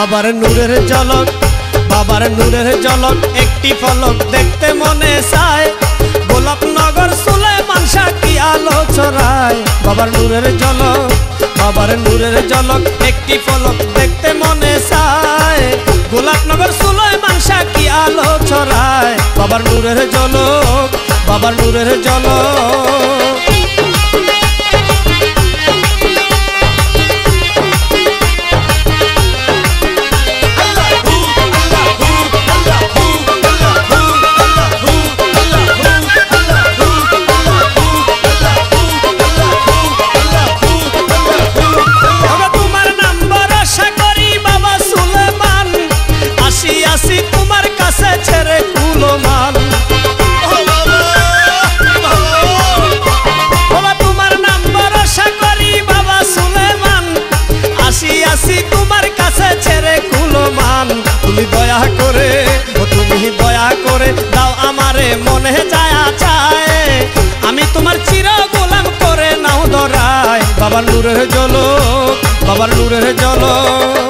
বাবার নূরের ঝলক, বাবার নূরের ঝলক একটি পলক দেখতে মনে চায়। গোলাপনগর সুলেমান শাহ কি আলো ছড়ায়। বাবার নূরের ঝলক, বাবার নূরের ঝলক একটি পলক দেখতে মনে চায়। গোলাপনগর সুলেমান শাহ কি আলো ছড়ায়। বাবার নূরের ঝলক, বাবার নূরের ঝলক। তুমি দয়া করে, ও তুমি দয়া করে দাও আমারে মনে যায় চায়। আমি তোমার চির গোলাম করে নাও ধরায়। বাবার নূরের ঝলক, বাবার নূরের ঝলক।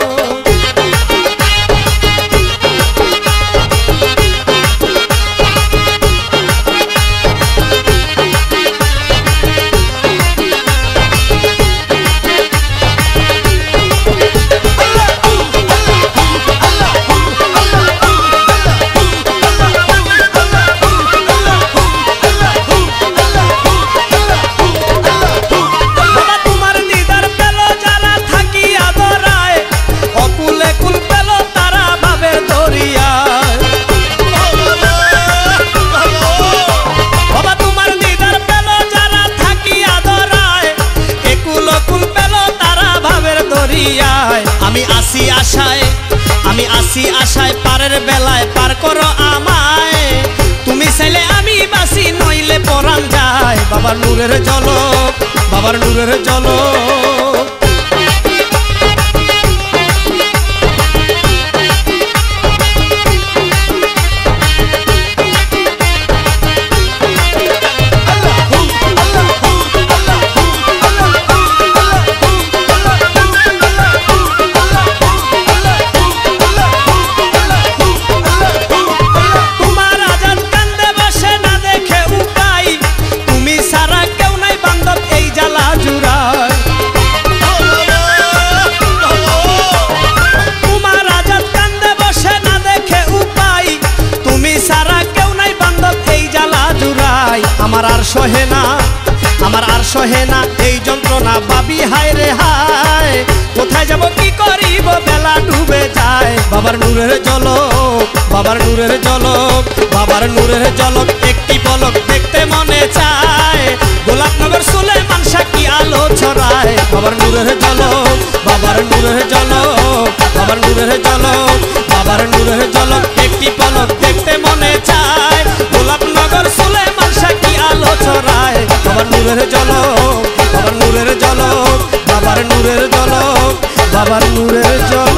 আমি আসি আশায়, আমি আসি আশায় পারের বেলায় পার করো আমায়। তুমি চাইলে আমি বাসি নইলে পরাণ যায়। বাবার নূরের ঝলক, বাবার নূরের ঝলক। আমার আর সহে না, আমার আর সহে না এই যন্ত্রণা ভাবি হায় রে হায়। কোথায় যাব কি করিব বেলা ডুবে যায়। বাবার নূরের ঝলক, বাবার নূরের ঝলক, বাবার নূরের ঝলক একটি পলক দেখতে মনে চায়। গোলাপনগর সুলেমান শাহ কি আলো ছড়ায়। বাবার নূরের ঝলক, বাবার নূরের ঝলক, বাবার নূরের ঝলক, বাবার নূরের ঝলক একটি পলক দেখতে মনে চায়। গোলাপনগর সুলেমান শাহ কি আলো ছড়ায়। বাবার নূরের ঝলক, বাবার নূরের ঝলক, বাবার নূরের ঝলক, বাবার নূরের ঝলক।